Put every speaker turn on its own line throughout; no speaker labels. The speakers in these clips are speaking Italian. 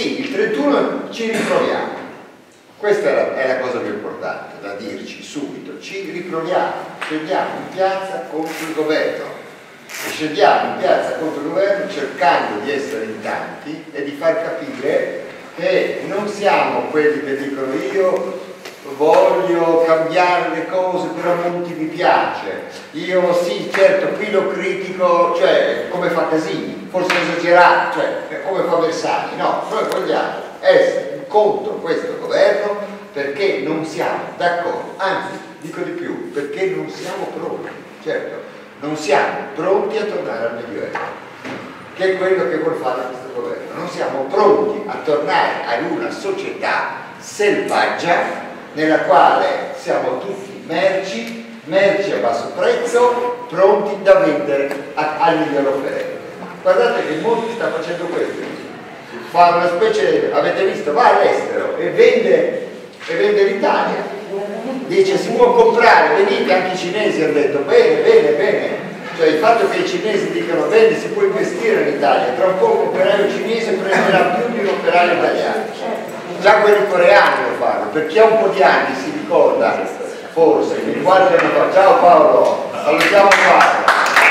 sì, il 31 ci riproviamo. Questa è la cosa più importante da dirci subito, ci riproviamo, scendiamo in piazza contro il governo e scendiamo in piazza contro il governo cercando di essere in tanti e di far capire che non siamo quelli che dicono io voglio cambiare le cose però Monti mi piace, io sì certo qui lo critico, cioè come fa Casini, forse esagerato, cioè come fa Bersani, no, noi vogliamo essere contro questo governo perché non siamo d'accordo, anzi dico di più, perché non siamo pronti, certo, non siamo pronti a tornare al Medioevo, che è quello che vuol fare questo governo, non siamo pronti a tornare ad una società selvaggia nella quale siamo tutti merci a basso prezzo, pronti da vendere al miglior offerente. Guardate che Monti sta facendo questo, fa una specie, avete visto, va all'estero e vende l'Italia, dice si può comprare, venite, anche i cinesi hanno detto bene, cioè il fatto che i cinesi dicano bene, si può investire in Italia, tra un po' un operaio cinese prenderà più di un operaio italiano, già quelli coreani lo fanno, per chi ha un po' di anni si ricorda, forse, qualche anno fa, ciao Paolo, salutiamo Paolo.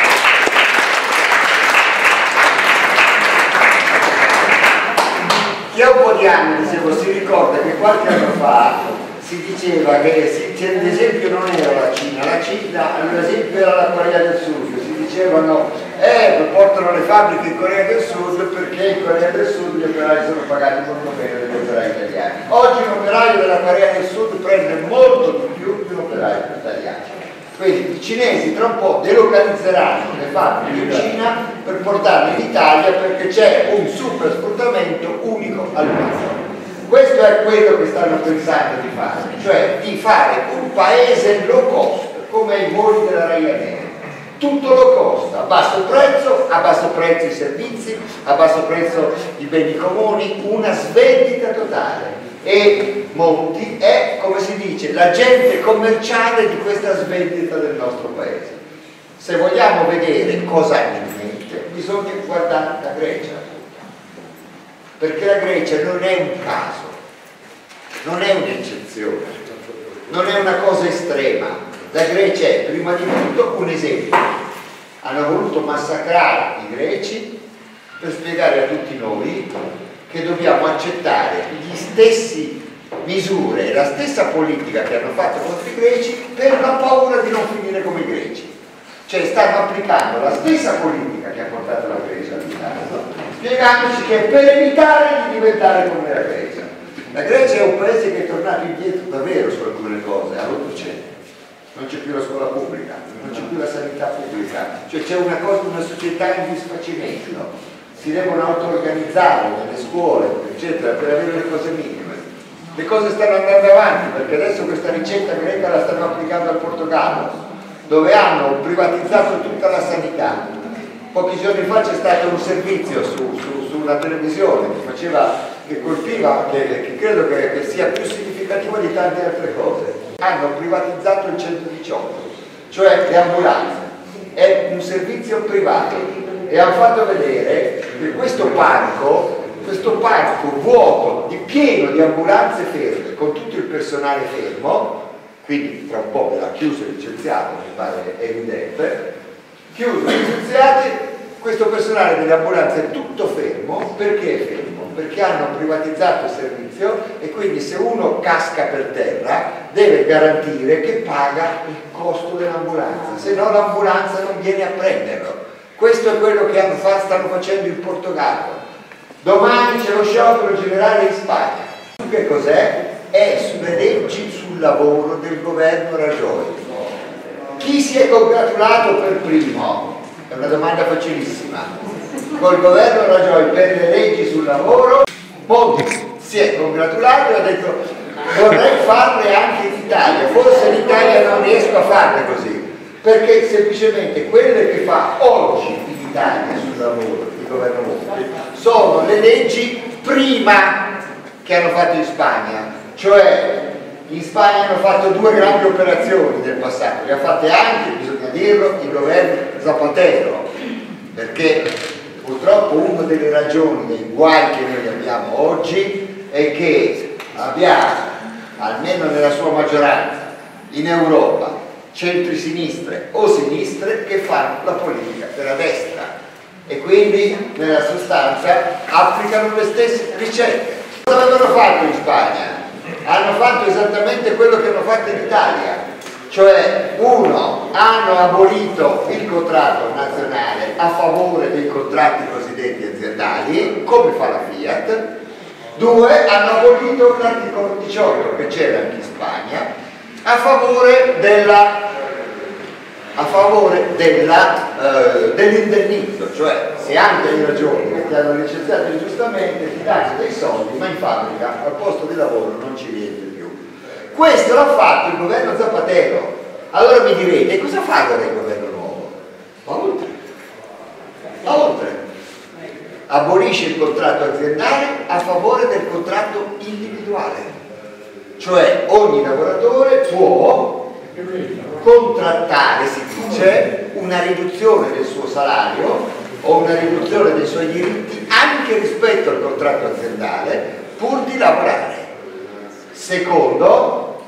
Chi ha un po' di anni, dicevo, si ricorda che qualche anno fa si diceva che l'esempio non era la Cina, l'esempio era la Corea del Sud, si dicevano portano le fabbriche in Corea del Sud perché in Corea del Sud gli operai sono pagati molto meno degli operai italiani. Oggi un operaio della Corea del Sud prende molto di più di un operaio italiano. Quindi i cinesi tra un po' delocalizzeranno le fabbriche in Cina per portarle in Italia perché c'è un super sfruttamento unico al mondo. Questo è quello che stanno pensando di fare, cioè di fare un paese low cost, come i voli della Ryanair. Tutto low cost, a basso prezzo i servizi, a basso prezzo i beni comuni, una svendita totale. E Monti è, come si dice, l'agente commerciale di questa svendita del nostro paese. Se vogliamo vedere cosa hanno in mente, bisogna guardare la Grecia, perché la Grecia non è un caso, non è un'eccezione, non è una cosa estrema. La Grecia è prima di tutto un esempio. Hanno voluto massacrare i greci per spiegare a tutti noi che dobbiamo accettare gli stessi misure e la stessa politica che hanno fatto contro i greci per la paura di non finire come i greci. Cioè stanno applicando la stessa politica che ha portato la Grecia al disastro, spiegandoci che per evitare di diventare come la Grecia. La Grecia è un paese che è tornato indietro davvero su alcune cose, all'800. Non c'è più la scuola pubblica, non c'è più la sanità pubblica, cioè c'è una società in disfacimento. Si devono auto-organizzare nelle scuole, eccetera, per avere le cose minime. Le cose stanno andando avanti, perché adesso questa ricetta greca la stanno applicando al Portogallo, dove hanno privatizzato tutta la sanità. Pochi giorni fa c'è stato un servizio sulla televisione che colpiva, che credo che sia più significativo di tante altre cose. Hanno privatizzato il 118, cioè le ambulanze. È un servizio privato. E hanno fatto vedere che questo parco vuoto, pieno di ambulanze ferme, con tutto il personale fermo, quindi tra un po' verrà chiuso e licenziato, mi pare evidente, chiuso e licenziati, questo personale delle ambulanze è tutto fermo. Perché è fermo? Perché hanno privatizzato il servizio e quindi se uno casca per terra deve garantire che paga il costo dell'ambulanza, se no l'ambulanza non viene a prenderlo. Questo è quello che stanno facendo in Portogallo. Domani c'è lo sciopero generale in Spagna. Che cos'è? È sulle leggi sul lavoro del governo Rajoy. Chi si è congratulato per primo? È una domanda facilissima. Col governo Rajoy per le leggi sul lavoro, Monti si è congratulato e ha detto vorrei farle anche in Italia, forse in Italia non riesco a farle così. Perché semplicemente quelle che fa oggi in Italia sul lavoro il governo Monti sono le leggi prima che hanno fatto in Spagna, cioè in Spagna hanno fatto due grandi operazioni nel passato, le ha fatte anche, bisogna dirlo, il governo Zapatero, perché purtroppo una delle ragioni dei guai che noi abbiamo abbiamo oggi è che abbiamo, almeno nella sua maggioranza, in Europa, centri-sinistre o sinistre che fanno la politica della destra e quindi nella sostanza applicano le stesse ricette. Cosa avevano fatto in Spagna? Hanno fatto esattamente quello che hanno fatto in Italia, cioè uno, hanno abolito il contratto nazionale a favore dei contratti cosiddetti aziendali, come fa la Fiat. Due, hanno abolito l'articolo 18 che c'era anche in Spagna a favore dell'indennizzo, cioè se anche hai ragione che ti hanno licenziato ingiustamente ti danno dei soldi, ma in fabbrica al posto di lavoro non ci rientri più. Questo l'ha fatto il governo Zapatero. Allora mi direte, cosa fa ora il governo nuovo? Va oltre. Va oltre. Abolisce il contratto aziendale a favore del contratto individuale. Cioè ogni lavoratore può contrattare, si dice, una riduzione del suo salario o una riduzione dei suoi diritti anche rispetto al contratto aziendale pur di lavorare. Secondo,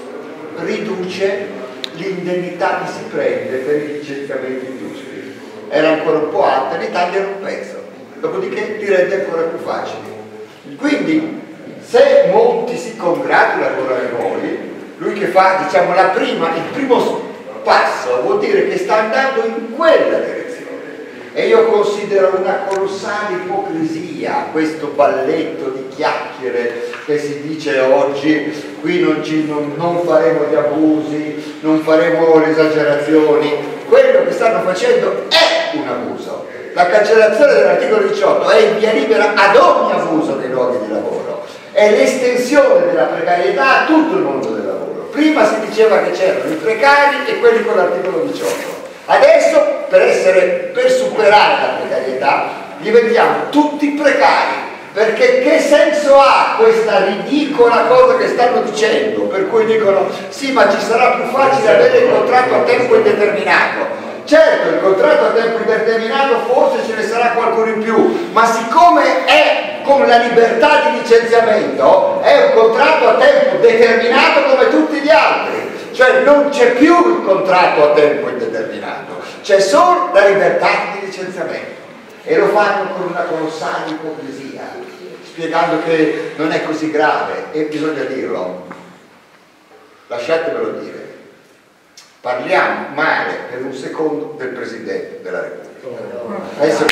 riduce l'indennità che si prende per i licenziamenti ingiusti. Era ancora un po' alta, li tagliano un pezzo, dopodiché li rende ancora più facili. Quindi, se molti si congratulano con noi, lui che fa, diciamo, il primo passo vuol dire che sta andando in quella direzione. E io considero una colossale ipocrisia questo balletto di chiacchiere che si dice oggi, qui non faremo gli abusi, non faremo le esagerazioni. Quello che stanno facendo è un abuso. La cancellazione dell'articolo 18 è in via libera ad ogni abuso dei luoghi di lavoro, è l'estensione della precarietà a tutto il mondo del lavoro. Prima si diceva che c'erano i precari e quelli con l'articolo 18. Adesso, per superare la precarietà, diventiamo tutti precari. Perché che senso ha questa ridicola cosa che stanno dicendo? Per cui dicono, sì, ma ci sarà più facile avere il contratto a tempo indeterminato. Certo, il contratto a tempo indeterminato forse ce ne sarà qualcuno in più, ma siccome è con la libertà di licenziamento, è un contratto a tempo determinato come tutti gli altri. Cioè non c'è più il contratto a tempo indeterminato, c'è solo la libertà di licenziamento. E lo fanno con una colossale ipocrisia, spiegando che non è così grave, e bisogna dirlo, lasciatemelo dire. Parliamo male per un secondo del Presidente della Repubblica. Adesso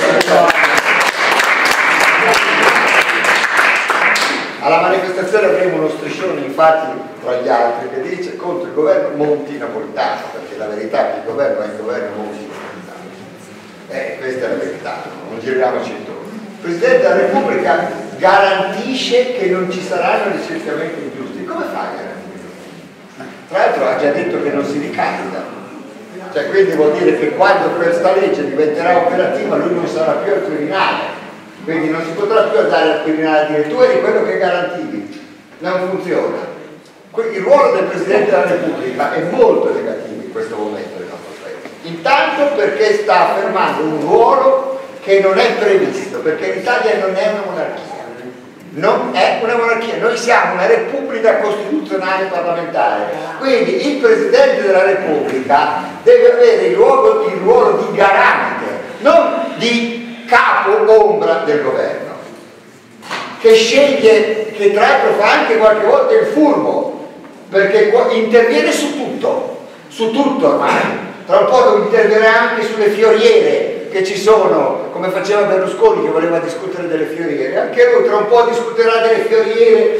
alla manifestazione avremo uno striscione, infatti, tra gli altri, che dice contro il governo Monti-Napolitano, perché la verità è che il governo è il governo Monti-Napolitano. Questa è la verità, non giriamoci intorno. Il Presidente della Repubblica garantisce che non ci saranno licenziamenti ingiusti. Come fa a garantire? Tra l'altro ha già detto che non si ricandida, cioè quindi vuol dire che quando questa legge diventerà operativa lui non sarà più al Quirinale, quindi non si potrà più andare al Quirinale a dire tu eri quello che garantivi. Non funziona. Il ruolo del Presidente della Repubblica è molto negativo in questo momento del nostro paese, intanto perché sta affermando un ruolo che non è previsto, perché l'Italia non è una monarchia. Non è una monarchia, noi siamo una repubblica costituzionale parlamentare, quindi il Presidente della Repubblica deve avere il ruolo di garante, non di capo ombra del governo, che sceglie, che tra l'altro fa anche qualche volta il furbo, perché interviene su tutto ormai. Tra un po' interverrà anche sulle fioriere che ci sono, come faceva Berlusconi che voleva discutere delle fioriere, anche lui tra un po' discuterà delle fioriere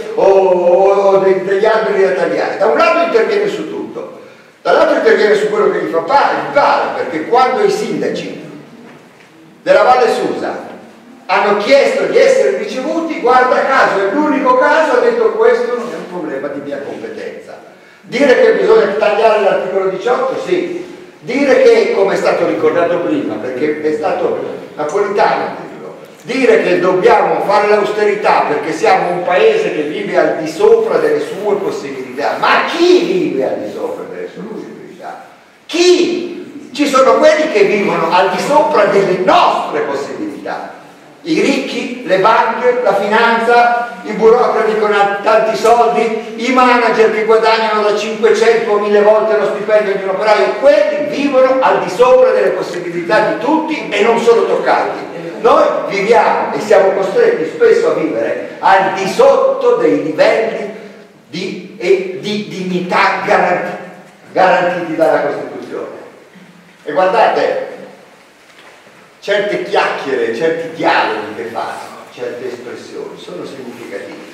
o degli alberi da tagliare. Da un lato interviene su tutto, dall'altro interviene su quello che gli pare, perché quando i sindaci della Valle Susa hanno chiesto di essere ricevuti, guarda caso, è l'unico caso, ha detto questo non è un problema di mia competenza. Dire che bisogna tagliare l'articolo 18, sì. Dire che, come è stato ricordato prima, perché è stato Napolitano a dirlo, dire che dobbiamo fare l'austerità perché siamo un paese che vive al di sopra delle sue possibilità. Ma chi vive al di sopra delle sue possibilità? Chi? Ci sono quelli che vivono al di sopra delle nostre possibilità. I ricchi, le banche, la finanza, i burocrati con tanti soldi, i manager che guadagnano da 500 a 1000 volte lo stipendio di un operaio, quelli vivono al di sopra delle possibilità di tutti e non sono toccati. Noi viviamo e siamo costretti spesso a vivere al di sotto dei livelli di dignità garantiti dalla Costituzione. E guardate, certe chiacchiere, certi dialoghi che fanno, certe espressioni sono significative.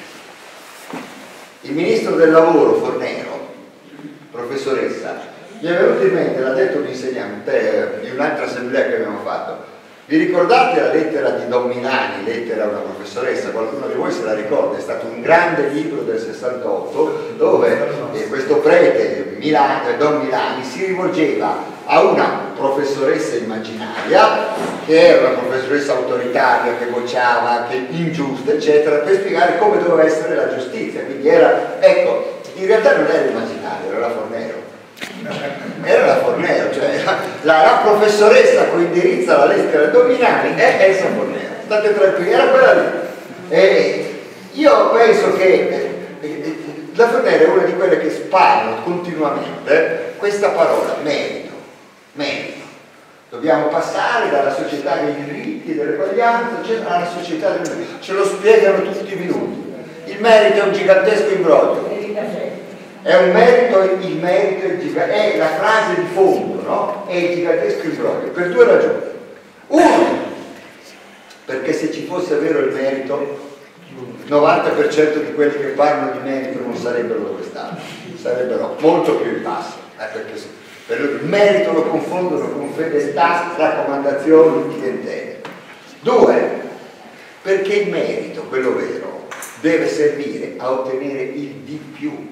Il ministro del lavoro Fornero, professoressa, mi è venuto in mente, l'ha detto un insegnante in un'altra assemblea che abbiamo fatto. Vi ricordate la lettera di Don Milani, lettera a una professoressa? Qualcuno di voi se la ricorda? È stato un grande libro del 68 dove questo prete Don Milani si rivolgeva a una professoressa immaginaria che era una professoressa autoritaria, che bocciava, che ingiusta, eccetera, per spiegare come doveva essere la giustizia. Quindi era, ecco, in realtà non era immaginario, era la Fornero. Era la Fornero, cioè la professoressa a cui indirizza la lettera Dominani è Elsa Fornero. State tranquilli, era quella lì. E io penso che la Fornero è una di quelle che sparano continuamente questa parola, merito. Merito. Dobbiamo passare dalla società dei diritti e dell'eguaglianza alla società del merito. Ce lo spiegano tutti i minuti. Il merito è un gigantesco imbroglio. È un merito, il merito è la frase di fondo, no? È il gigantesco imbroglio, per due ragioni. Uno, perché se ci fosse vero il merito, il 90% di quelli che parlano di merito non sarebbero dove stanno, sarebbero molto più in basso, perché per il merito lo confondono con fedeltà, raccomandazioni, clientele. Due, perché il merito, quello vero, deve servire a ottenere il di più,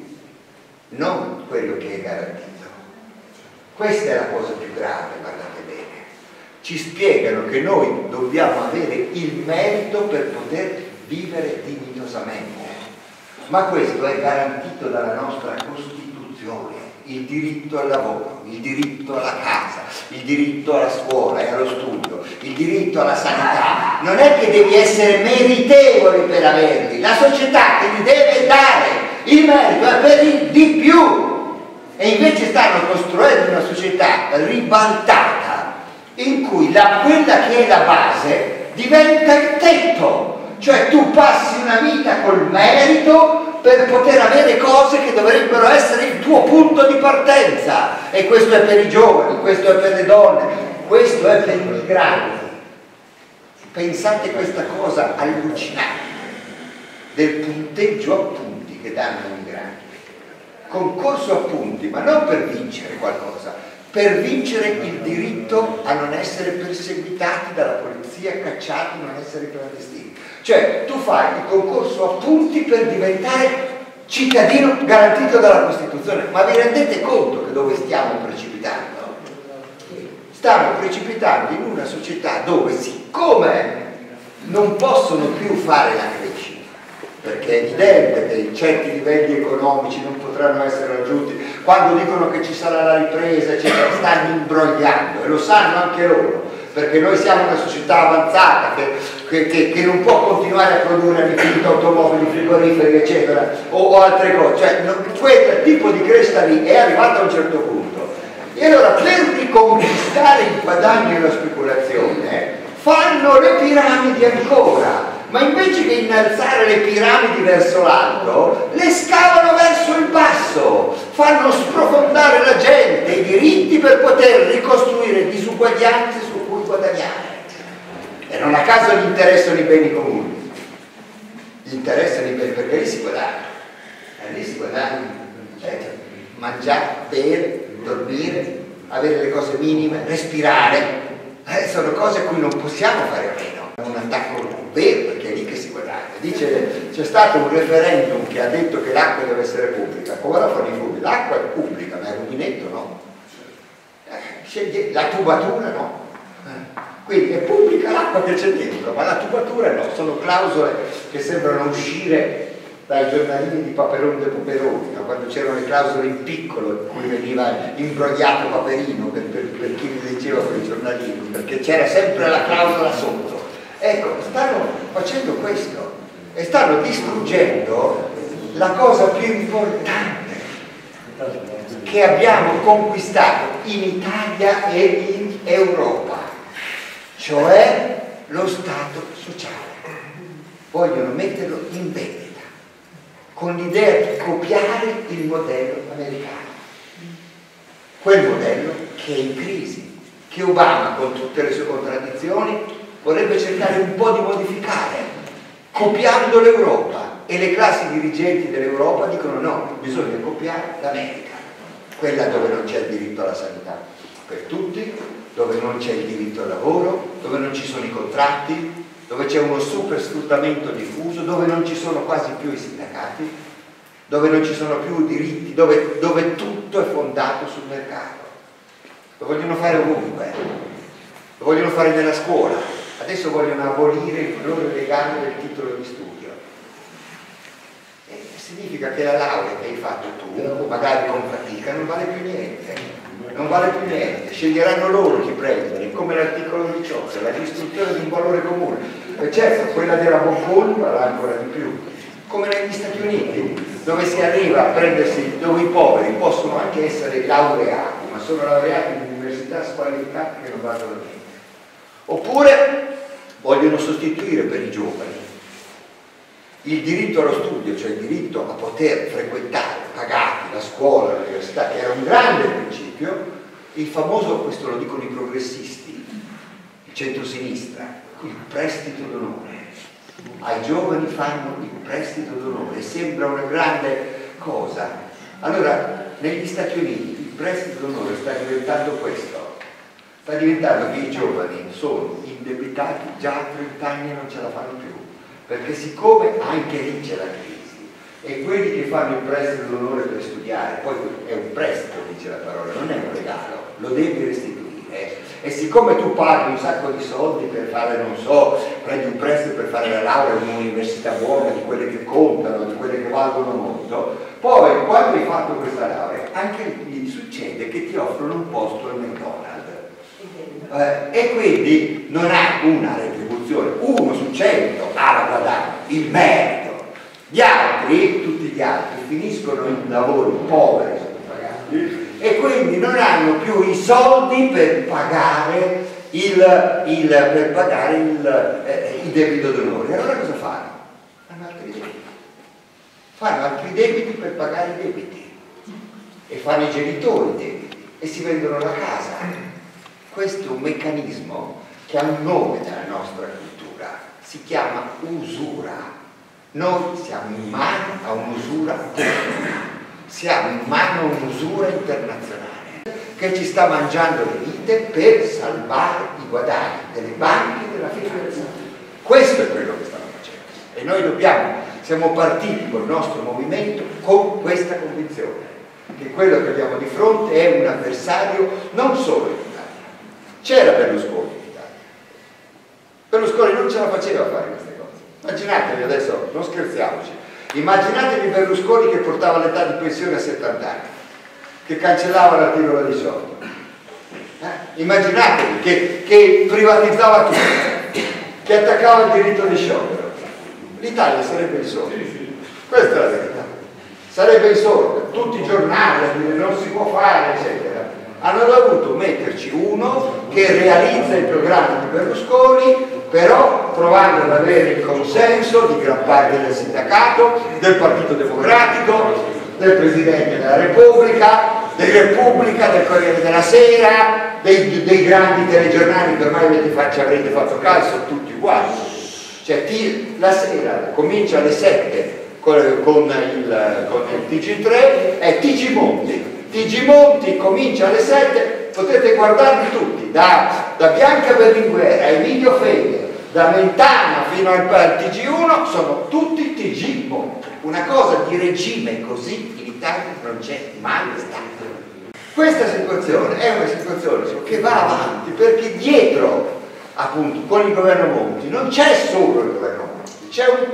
non quello che è garantito. Questa è la cosa più grave, guardate bene. Ci spiegano che noi dobbiamo avere il merito per poter vivere dignitosamente, ma questo è garantito dalla nostra Costituzione. Il diritto al lavoro, il diritto alla casa, il diritto alla scuola e allo studio, il diritto alla sanità. Non è che devi essere meritevole per averli, la società te li deve dare. Il merito è per il di più. E invece stanno costruendo una società ribaltata in cui quella che è la base diventa il tetto. Cioè tu passi una vita col merito per poter avere cose che dovrebbero essere il tuo punto di partenza. E questo è per i giovani, questo è per le donne, questo è per i migranti. Pensate questa cosa allucinante del punteggio a punti che danno i migranti. Concorso a punti, ma non per vincere qualcosa, per vincere il diritto a non essere perseguitati dalla polizia, cacciati, non essere clandestini. Cioè tu fai il concorso a punti per diventare cittadino garantito dalla Costituzione. Ma vi rendete conto che dove stiamo precipitando? Stiamo precipitando in una società dove, siccome non possono più fare la crescita, perché è evidente che certi livelli economici non potranno essere raggiunti, quando dicono che ci sarà la ripresa, eccetera, stanno imbrogliando, e lo sanno anche loro, perché noi siamo una società avanzata che non può continuare a produrre all'infinito automobili, frigoriferi, eccetera, o altre cose. Cioè, quel tipo di crescita lì è arrivato a un certo punto. E allora, per riconquistare il guadagno e la speculazione, fanno le piramidi ancora. Ma invece che innalzare le piramidi verso l'alto, le scavano verso il basso, fanno sprofondare la gente, i diritti per poter ricostruire disuguaglianze su cui guadagnare. E non a caso gli interessano i beni comuni, gli interessano i beni, perché lì si guadagna, mangiare, bere, dormire, avere le cose minime, respirare, sono cose a cui non possiamo fare a meno. Un attacco vero, perché è lì che si guadagna. Dice, c'è stato un referendum che ha detto che l'acqua deve essere pubblica. Come la fanno i fiumi? L'acqua è pubblica, ma il rubinetto no. Sceglie la tubatura no. Quindi è pubblica l'acqua che c'è dentro, ma la tubatura no. Sono clausole che sembrano uscire dai giornalini di Paperone de Paperoni, no? Quando c'erano le clausole in piccolo in cui veniva imbrogliato Paperino per chi li leggeva quei giornalini, perché c'era sempre la clausola sotto. Ecco, stanno facendo questo e stanno distruggendo la cosa più importante che abbiamo conquistato in Italia e in Europa, cioè lo Stato sociale. Vogliono metterlo in vendita con l'idea di copiare il modello americano, quel modello che è in crisi, che Obama, con tutte le sue contraddizioni, vorrebbe cercare un po' di modificare, copiando l'Europa, e le classi dirigenti dell'Europa dicono no, bisogna copiare l'America, quella dove non c'è il diritto alla sanità per tutti, dove non c'è il diritto al lavoro, dove non ci sono i contratti, dove c'è uno super sfruttamento diffuso, dove non ci sono quasi più i sindacati, dove non ci sono più diritti, dove tutto è fondato sul mercato. Lo vogliono fare ovunque, lo vogliono fare nella scuola, adesso vogliono abolire il valore legale del titolo di studio. E significa che la laurea che hai fatto tu, magari con fatica, non vale più niente. Non vale più niente, sceglieranno loro chi prendere, come l'articolo 18, la distruzione di un valore comune. E certo, quella della Bocconi vale ancora di più, come negli Stati Uniti, dove si arriva a prendersi, dove i poveri possono anche essere laureati, ma sono laureati in università squalificate che non valgono niente. Oppure vogliono sostituire per i giovani il diritto allo studio, cioè il diritto a poter frequentare, pagati, la scuola, l'università, che era un grande principio, il famoso, questo lo dicono i progressisti, il centro-sinistra, il prestito d'onore. Ai giovani fanno il prestito d'onore, sembra una grande cosa. Allora, negli Stati Uniti il prestito d'onore sta diventando questo, sta diventando che i giovani sono indebitati già a 30 anni e non ce la fanno più. Perché siccome anche lì c'è la crisi e quelli che fanno il prestito d'onore per studiare, poi è un prestito, dice la parola, non è un regalo, lo devi restituire, e siccome tu paghi un sacco di soldi per fare, non so, prendi un prestito per fare la laurea in un'università buona, di quelle che contano, di quelle che valgono molto, poi quando hai fatto questa laurea anche lì succede che ti offrono un posto al McDonald's. E quindi non ha una retribuzione, 1 su 100 ha la guadagno, il merito. Gli altri, tutti gli altri, finiscono in lavori poveri e quindi non hanno più i soldi per pagare il debito d'onore. Allora cosa fanno? Fanno altri debiti. Fanno altri debiti per pagare i debiti e fanno i genitori i debiti e si vendono la casa. Questo è un meccanismo che ha un nome nella nostra cultura, si chiama usura. Noi siamo in mano a un'usura siamo in mano a un'usura internazionale che ci sta mangiando le vite per salvare i guadagni delle banche e della federazione. Questo è quello che stanno facendo e noi siamo partiti col nostro movimento con questa convinzione che quello che abbiamo di fronte è un avversario non solo in Italia. C'era Berlusconi in Italia, Berlusconi non ce la faceva a fare queste cose. Immaginatevi adesso, non scherziamoci, immaginatevi Berlusconi che portava l'età di pensione a 70 anni, che cancellava l'articolo 18, immaginatevi che privatizzava tutto, che attaccava il diritto di sciopero. L'Italia sarebbe il solo, questa è la verità, sarebbe il solo, tutti i giornali non si può fare eccetera. Hanno dovuto metterci uno che realizza il programma di Berlusconi, però provando ad avere il consenso di gran parte del sindacato, del Partito Democratico, del Presidente della Repubblica, del Repubblica, del Corriere della Sera, dei grandi telegiornali che ormai avrete fatto caso, sono tutti uguali. Cioè la sera comincia alle 7 con il TG3 e TG Monti. TG Monti comincia alle 7, potete guardarli tutti, da Bianca Berlinguer a Emilio Fede, da Mentana fino al TG1, sono tutti TG Monti. Una cosa di regime così in Italia non c'è mai stata. Questa situazione è una situazione che va avanti perché dietro, appunto, con il governo Monti non c'è solo il governo Monti, c'è un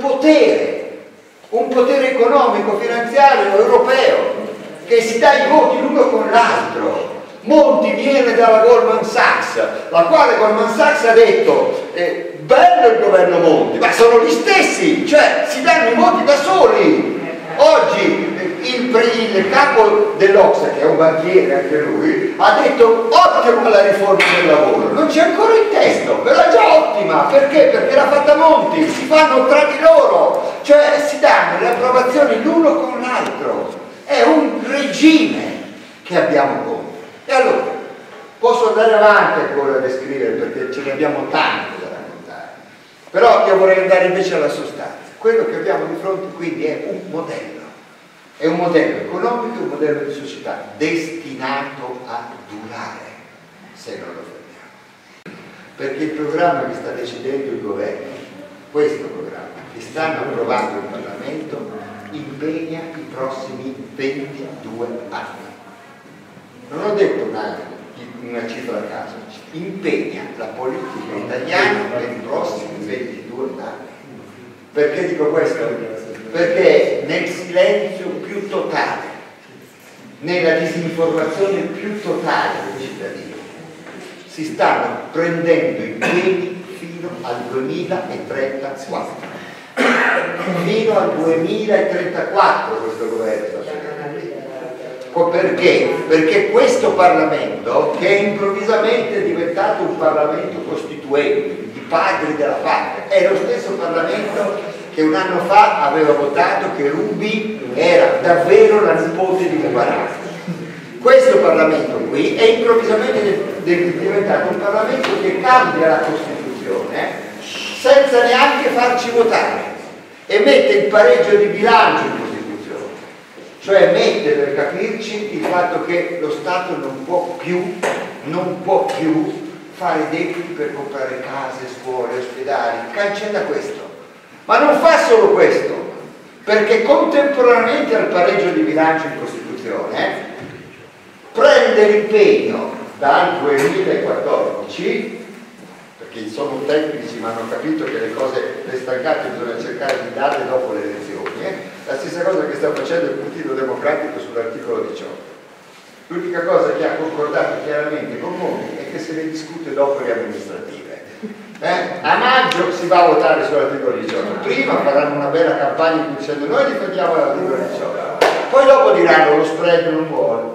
potere economico, finanziario, europeo, che si dà i voti l'uno con l'altro. Monti viene dalla Goldman Sachs, la quale Goldman Sachs ha detto bello il governo Monti, ma sono gli stessi, cioè si danno i voti da soli. Oggi il capo dell'Ocsa, che è un banchiere anche lui, ha detto ottima la riforma del lavoro, non c'è ancora il testo, però è già ottima, perché? Perché l'ha fatta Monti, si fanno tra di loro, cioè si danno le approvazioni l'uno con l'altro, è un regime che abbiamo contro. E allora, posso andare avanti ancora a descrivere perché ce ne abbiamo tanto da raccontare, però io vorrei andare invece alla sostanza. Quello che abbiamo di fronte quindi è un modello economico, un modello di società destinato a durare se non lo fermiamo. Perché il programma che sta decidendo il governo, questo programma che stanno approvando in Parlamento, impegna i prossimi 22 anni. Non ho detto una cifra a caso, impegna la politica italiana nei prossimi 22 anni. Perché dico questo? Perché nel silenzio più totale, nella disinformazione più totale dei cittadini, si stanno prendendo impegni fino al 2034. Fino al 2034 questo governo sta facendo. Perché? Perché questo Parlamento, che è improvvisamente diventato un Parlamento costituente, i padri della patria, è lo stesso Parlamento che un anno fa aveva votato che Ruby era davvero la nipote di Mubarak. Questo Parlamento qui è improvvisamente diventato un Parlamento che cambia la Costituzione senza neanche farci votare e mette il pareggio di bilancio in Costituzione, cioè mette, per capirci, il fatto che lo Stato non può più fare debiti per comprare case, scuole, ospedali, cancella questo. Ma non fa solo questo, perché contemporaneamente al pareggio di bilancio in Costituzione prende l'impegno dal 2014, perché sono tecnici ma hanno capito che le cose, le stancate bisogna cercare di darle dopo le elezioni, la stessa cosa che sta facendo il Partito Democratico sull'articolo 18. L'unica cosa che ha concordato chiaramente con Monti è che se ne discute dopo le amministrative. A maggio si va a votare sull'articolo 18, prima faranno una bella campagna dicendo noi difendiamo l'articolo 18, poi dopo diranno lo spread non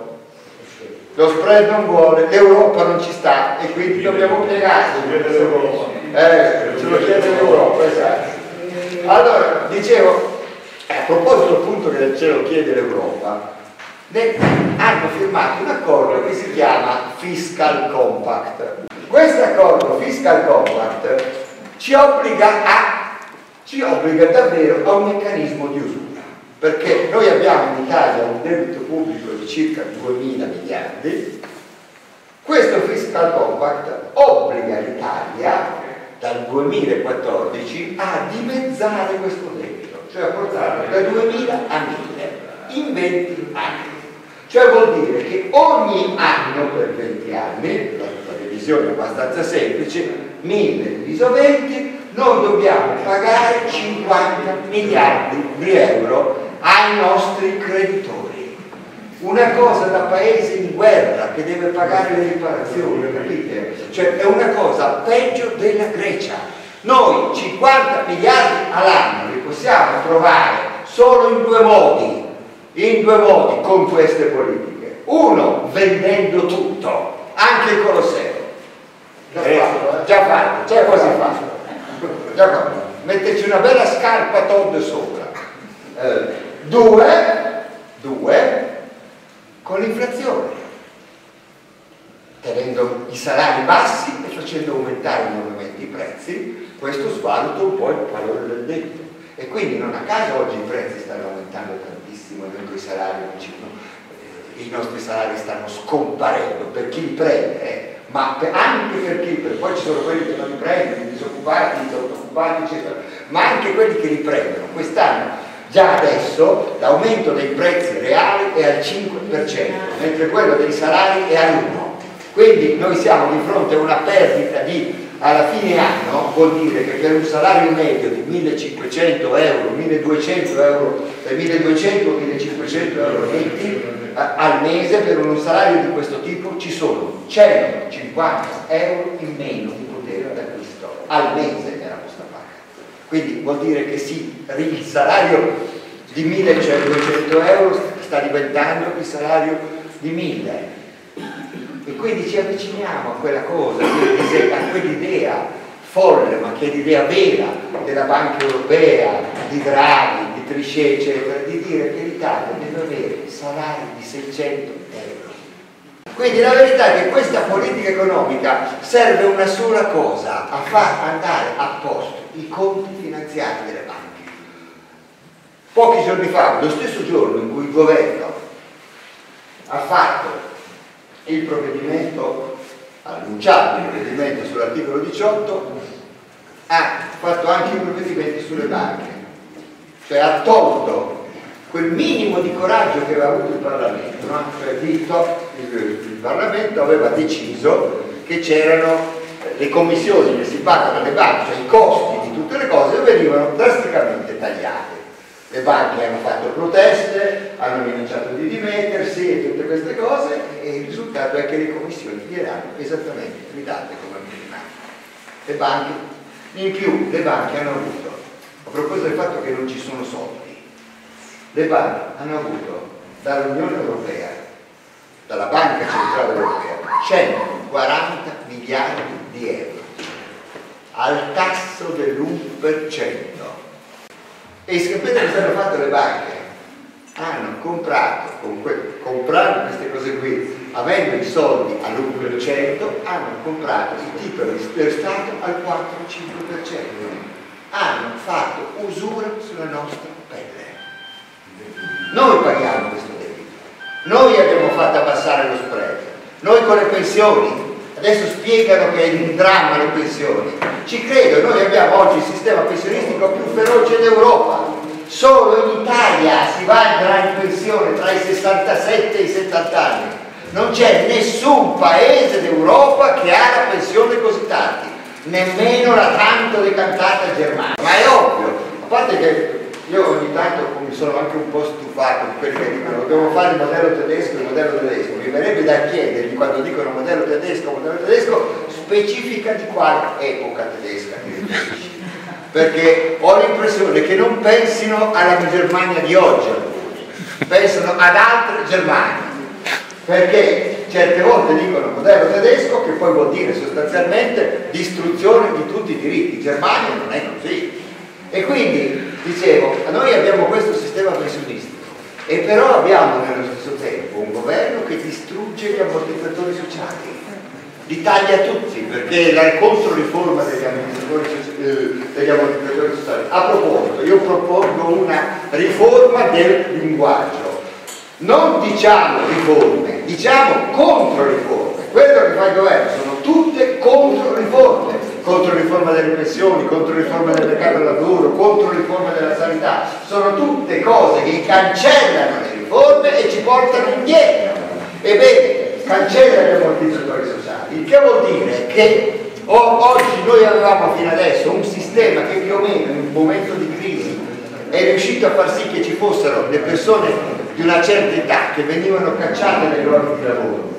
vuole, l'Europa non ci sta e quindi dobbiamo piegarci, ce lo chiede l'Europa, esatto. Allora, dicevo, a proposito appunto che ce lo chiede l'Europa, hanno firmato un accordo che si chiama Fiscal Compact. Questo accordo Fiscal Compact ci obbliga davvero a un meccanismo di usura, perché noi abbiamo in Italia un debito pubblico di circa 2.000 miliardi. Questo Fiscal Compact obbliga l'Italia dal 2014 a dimezzare questo debito, cioè a portarlo da 2.000 a 1.000 in 20 anni. Cioè vuol dire che ogni anno per 20 anni, la revisione è abbastanza semplice, 1.000 diviso 20, noi dobbiamo pagare 50 miliardi di euro ai nostri creditori. Una cosa da paese in guerra che deve pagare le riparazioni, capite? Cioè è una cosa peggio della Grecia. Noi 50 miliardi all'anno li possiamo trovare solo in due modi con queste politiche. Uno, vendendo tutto, anche il Colosseo. Già fatto, cioè quasi fatto. Metterci una bella scarpa Todd sopra. Due, con l'inflazione, tenendo i salari bassi e facendo aumentare enormemente i prezzi, questo svaluta un po' il valore del debito. E quindi non a caso oggi i prezzi stanno aumentando tantissimo e noi i salari i nostri salari stanno scomparendo per chi li prende, ma anche per chi, poi ci sono quelli che non li prendono, i disoccupati, i sottoccupati, eccetera, ma anche quelli che li prendono. Quest'anno, già adesso, l'aumento dei prezzi reali è al 5%, mentre quello dei salari è all'1%. Quindi noi siamo di fronte a una perdita di alla fine anno vuol dire che per un salario medio di 1500 euro, 1200 euro, 1200-1500 euro netti al mese, per un salario di questo tipo ci sono 150 euro in meno di potere d'acquisto al mese nella busta paga. Quindi vuol dire che sì, il salario di 1200 euro sta diventando il salario di 1000. E quindi ci avviciniamo a quella cosa, a quell'idea folle, ma che è l'idea vera della Banca Europea, di Draghi, di Trichet, eccetera, di dire che l'Italia deve avere salari di 600 euro. Quindi la verità è che questa politica economica serve una sola cosa, a far andare a posto i conti finanziari delle banche. Pochi giorni fa, lo stesso giorno in cui il governo ha fatto il provvedimento, ha annunciato il provvedimento sull'articolo 18, ha fatto anche i provvedimenti sulle banche, cioè ha tolto quel minimo di coraggio che aveva avuto il Parlamento, no? Cioè il Parlamento aveva deciso che c'erano le commissioni che si pagano alle banche, cioè i costi di tutte le cose venivano drasticamente tagliati. Le banche hanno fatto proteste, hanno minacciato di dimettersi e tutte queste cose, e il risultato è che le commissioni verranno esattamente ridate come prima. Le banche, in più, le banche hanno avuto, a proposito del fatto che non ci sono soldi, le banche hanno avuto dall'Unione Europea, dalla Banca Centrale Europea, 140 miliardi di euro al tasso dell'1%. E sapete cosa hanno fatto le banche? Hanno comprato, comprando queste cose qui, avendo i soldi all'1%, hanno comprato i titoli dello Stato al 4-5%. Hanno fatto usura sulla nostra pelle. Noi paghiamo questo debito. Noi abbiamo fatto abbassare lo spread. Noi con le pensioni. Adesso spiegano che è un dramma le pensioni. Ci credo, noi abbiamo oggi il sistema pensionistico più feroce d'Europa. Solo in Italia si andrà in pensione tra i 67 e i 70 anni. Non c'è nessun paese d'Europa che ha la pensione così tardi, nemmeno la tanto decantata Germania. Ma è ovvio, a parte che io ogni tanto mi sono anche un po' stufato di quelli che dicono dobbiamo fare il modello tedesco, mi verrebbe da chiedergli, quando dicono modello tedesco, specifica di quale epoca tedesca ti riferisci, perché ho l'impressione che non pensino alla Germania di oggi alcuni, pensano ad altre Germanie, perché certe volte dicono modello tedesco che poi vuol dire sostanzialmente distruzione di tutti i diritti. Germania non è così. E quindi, dicevo, noi abbiamo questo sistema pensionistico e però abbiamo nello stesso tempo un governo che distrugge gli ammortizzatori sociali, li taglia tutti, perché la controriforma degli ammortizzatori sociali. A proposito, io propongo una riforma del linguaggio, non diciamo riforme, diciamo controriforme. Quello che fa il governo sono tutte controriforme. Controriforma delle pensioni, controriforma del mercato del lavoro, controriforma della sanità, sono tutte cose che cancellano le riforme e ci portano indietro. Ebbene, cancella gli ammortizzatori sociali, il che vuol dire che oggi noi avevamo fino adesso un sistema che più o meno in un momento di crisi è riuscito a far sì che ci fossero le persone di una certa età che venivano cacciate dai luoghi di lavoro,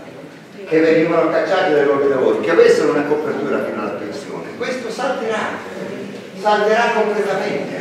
che avessero una copertura fino alla pensione. Questo salterà completamente.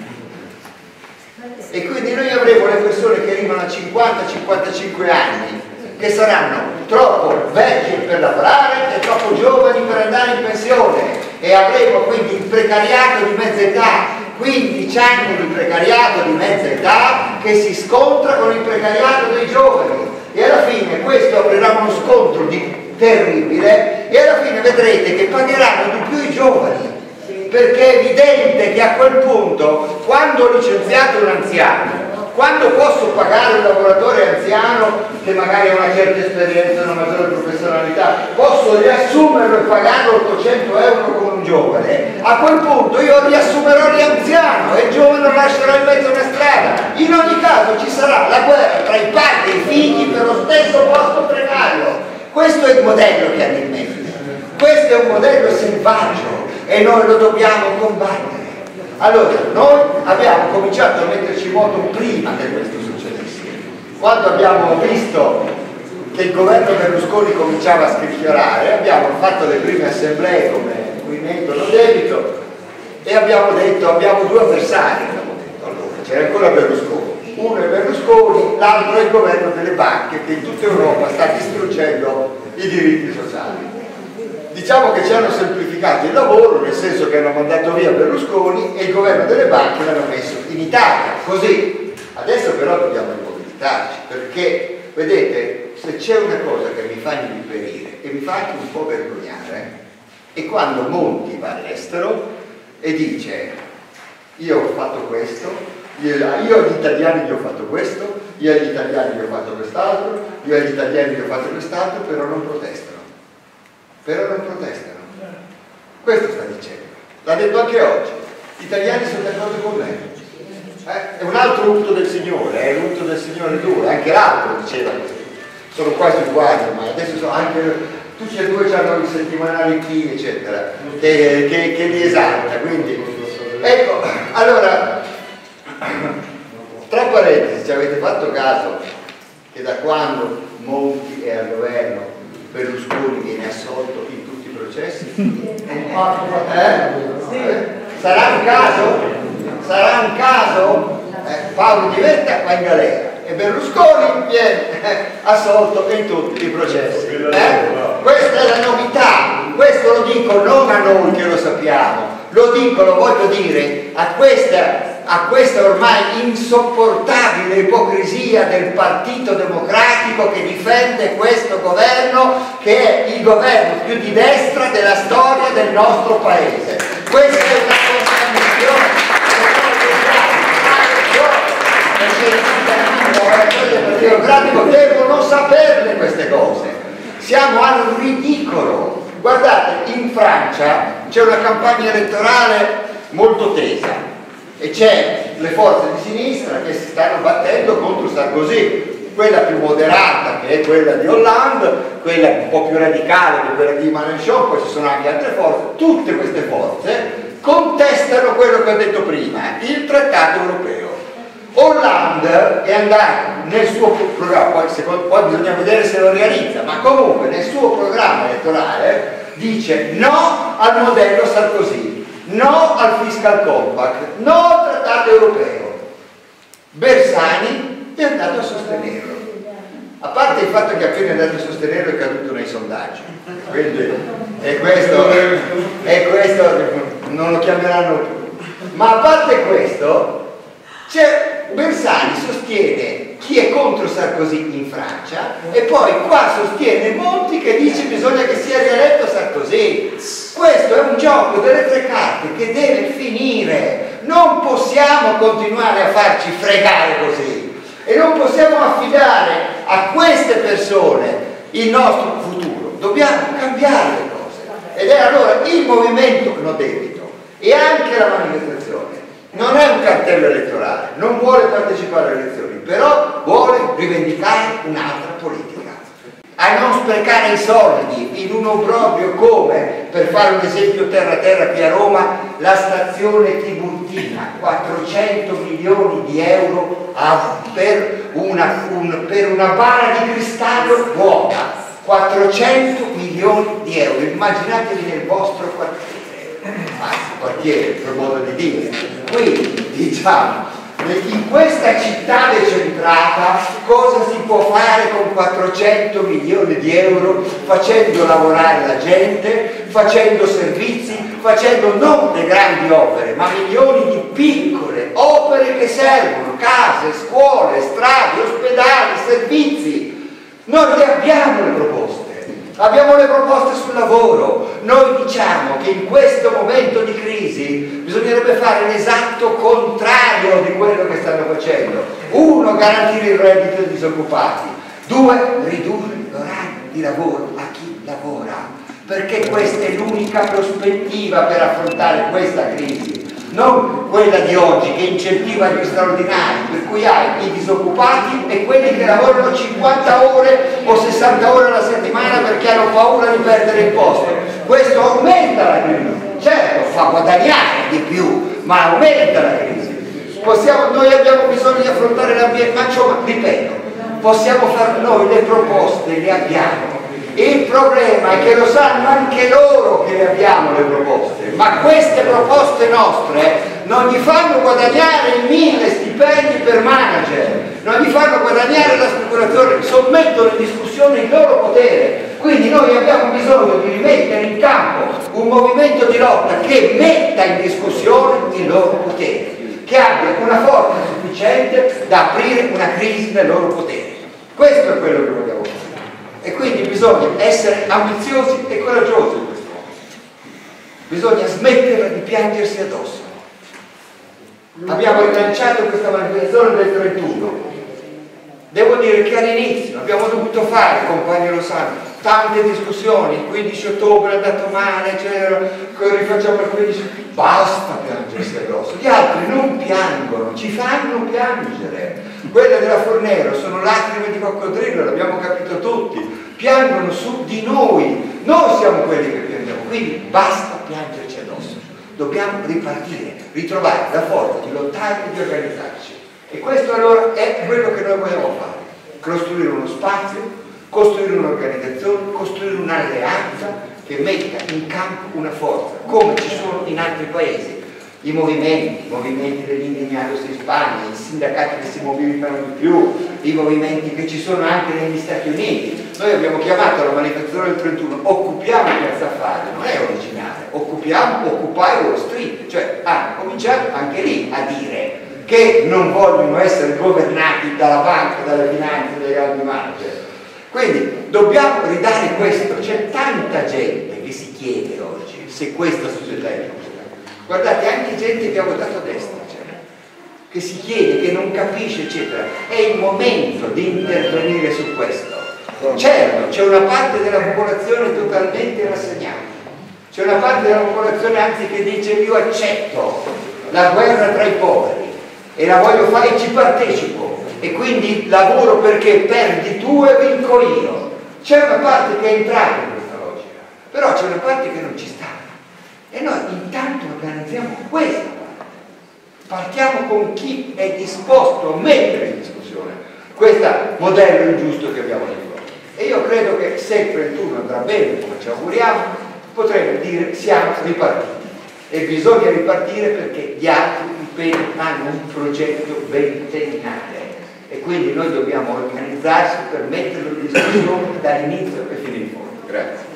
E quindi noi avremo le persone che arrivano a 50-55 anni che saranno troppo vecchie per lavorare e troppo giovani per andare in pensione, e avremo quindi il precariato di mezza età, 15 anni di precariato di mezza età che si scontra con il precariato dei giovani. E alla fine questo aprirà uno scontro terribile, e alla fine vedrete che pagheranno di più i giovani, perché è evidente che a quel punto, quando ho licenziato un anziano, quando posso pagare un lavoratore anziano che magari ha una certa esperienza, una maggiore professionalità, posso riassumerlo e pagarlo 800 euro come un giovane, a quel punto io riassumerò l'anziano e il giovane lo lascerò in mezzo a una strada. In ogni caso ci sarà la guerra tra i padri e i figli per lo stesso posto precario. Questo è il modello che hanno in mente. Questo è un modello selvaggio e noi lo dobbiamo combattere. Allora, noi abbiamo cominciato a metterci in moto prima che questo succedesse. Quando abbiamo visto che il governo Berlusconi cominciava a scricchiolare, abbiamo fatto le prime assemblee come movimento no debito e abbiamo detto, abbiamo due avversari, allora, c'era ancora Berlusconi, uno è Berlusconi, l'altro è il governo delle banche che in tutta Europa sta distruggendo i diritti sociali. Diciamo che ci hanno semplificato il lavoro, nel senso che hanno mandato via Berlusconi e il governo delle banche l'hanno messo in Italia, così. Adesso però dobbiamo mobilitarci, perché, vedete, se c'è una cosa che mi fa inviperire e mi fa anche un po' vergognare, è quando Monti va all'estero e dice io ho fatto questo, io agli italiani gli ho fatto questo, io agli italiani gli ho fatto quest'altro, io agli italiani gli ho fatto quest'altro, però non protestano. Questo sta dicendo, l'ha detto anche oggi, gli italiani sono d'accordo con me. È un altro unto del Signore, è l'unto del Signore duro, anche l'altro diceva così. Sono quasi uguali, ma adesso sono anche tutti e due hanno i settimanali qui, eccetera, che li esalta. Quindi, ecco, allora, tra parentesi, ci avete fatto caso che da quando Monti è al governo Berlusconi viene assolto in tutti i processi? Sarà un caso? Sarà un caso? Paolo Di Vetta va in galera e Berlusconi viene assolto in tutti i processi. Questa è la novità, questo lo dico non a noi che lo sappiamo, lo dico, lo voglio dire a questa ormai insopportabile ipocrisia del Partito Democratico che difende questo governo, che è il governo più di destra della storia del nostro paese. Questa è una contraddizione perché il Partito Democratico devono saperle queste cose. Siamo al ridicolo. Guardate, in Francia c'è una campagna elettorale molto tesa e c'è le forze di sinistra che si stanno battendo contro Sarkozy, quella più moderata che è quella di Hollande, quella un po' più radicale che è quella di Mélenchon, poi ci sono anche altre forze. Tutte queste forze contestano quello che ho detto prima, il trattato europeo. Hollande è andato nel suo programma, poi bisogna vedere se lo realizza, ma comunque nel suo programma elettorale dice no al modello Sarkozy, no al fiscal compact, no al trattato europeo. Bersani è andato a sostenerlo, a parte il fatto che appena è andato a sostenerlo è caduto nei sondaggi, quindi e questo non lo chiameranno più, ma a parte questo Bersani sostiene chi è contro Sarkozy in Francia e poi qua sostiene Monti che dice bisogna che sia rieletto Sarkozy. Questo è un gioco delle tre carte che deve finire, non possiamo continuare a farci fregare così e non possiamo affidare a queste persone il nostro futuro, dobbiamo cambiare le cose ed è allora il movimento no debito e anche la manifestazione. Non è un cartello elettorale, non vuole partecipare alle elezioni, però vuole rivendicare un'altra politica. A non sprecare i soldi in un obbrobrio come, per fare un esempio terra-terra qui a Roma, la stazione Tiburtina, 400 milioni di euro per una bara di cristallo vuota. 400 milioni di euro, immaginatevi nel vostro quartiere, per modo di dire. Quindi diciamo, in questa città decentrata cosa si può fare con 400 milioni di euro facendo lavorare la gente, facendo servizi, facendo non le grandi opere, ma milioni di piccole opere che servono, case, scuole, strade, ospedali, servizi. Noi le abbiamo le proposte. Abbiamo le proposte sul lavoro. Noi diciamo che in questo momento di crisi bisognerebbe fare l'esatto contrario di quello che stanno facendo. Uno, garantire il reddito ai disoccupati. Due, ridurre l'orario di lavoro a chi lavora, perché questa è l'unica prospettiva per affrontare questa crisi. Non quella di oggi che incentiva gli straordinari, per cui hai i disoccupati e quelli che lavorano 50 ore o 60 ore alla settimana perché hanno paura di perdere il posto. Questo aumenta la crisi, certo fa guadagnare di più, ma aumenta la crisi. Noi abbiamo bisogno di affrontare l'ambiente, ma ripeto, possiamo fare noi le proposte, le abbiamo. Il problema è che lo sanno anche loro che le abbiamo le proposte, ma queste proposte nostre non gli fanno guadagnare 1000 stipendi per manager, non gli fanno guadagnare la speculazione, sommettono in discussione il loro potere. Quindi noi abbiamo bisogno di rimettere in campo un movimento di lotta che metta in discussione il loro potere, che abbia una forza sufficiente da aprire una crisi del loro potere. Questo è quello che vogliamo fare. E quindi bisogna essere ambiziosi e coraggiosi in questo momento. Bisogna smetterla di piangersi addosso. Abbiamo rilanciato questa manifestazione del 31. Devo dire che all'inizio abbiamo dovuto fare, compagni lo sanno, tante discussioni. Il 15 ottobre è andato male, rifacciamo il 15. Basta piangersi addosso. Gli altri non piangono, ci fanno piangere. Quelle della Fornero sono lacrime di coccodrillo, l'abbiamo capito tutti. Piangono su di noi. Noi siamo quelli che piangiamo. Quindi basta piangerci addosso. Dobbiamo ripartire, ritrovare la forza di lottare e di organizzarci. E questo allora è quello che noi vogliamo fare. Costruire uno spazio, costruire un'organizzazione, costruire un'alleanza che metta in campo una forza, come ci sono in altri paesi. I movimenti degli indignados in Spagna, i sindacati che si mobilitano di più, i movimenti che ci sono anche negli Stati Uniti. Noi abbiamo chiamato la manifestazione del 31 Occupiamo Piazza Affari, non è originale, Occupy Wall Street, cioè hanno cominciato anche lì a dire che non vogliono essere governati dalla banca, dalle finanze, dai grandi manager. Quindi dobbiamo ridare questo. C'è tanta gente che si chiede oggi se questa società è giusta. Guardate, anche gente che ha votato a destra, che si chiede, che non capisce, eccetera. È il momento di intervenire su questo. Certo, c'è una parte della popolazione totalmente rassegnata, c'è una parte della popolazione anzi che dice io accetto la guerra tra i poveri e la voglio fare e ci partecipo e quindi lavoro perché perdi tu e vinco io. C'è una parte che è entrata in questa logica, però c'è una parte che non ci sta e noi intanto organizziamo questa parte. Partiamo con chi è disposto a mettere in discussione questo modello ingiusto che abbiamo di fronte. E io credo che se il 31 andrà bene, come ci auguriamo, potremo dire siamo ripartiti. E bisogna ripartire perché gli altri, ripeto, hanno un progetto ventennale e quindi noi dobbiamo organizzarsi per metterlo in discussione dall'inizio e fino in fondo. Grazie.